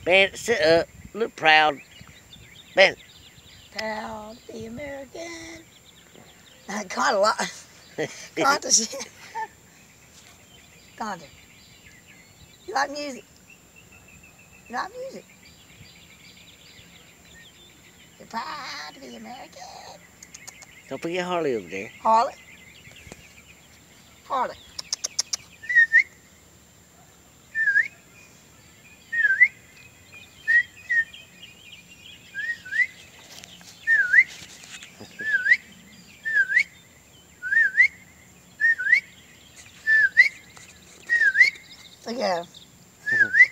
Bandit, sit up. Look proud. Bandit. Proud to be American. Kind of like. Kind of shit. Kind of. You like music? You like music? You're proud to be American. Don't forget Harley over there. Harley. Harley. Look at him.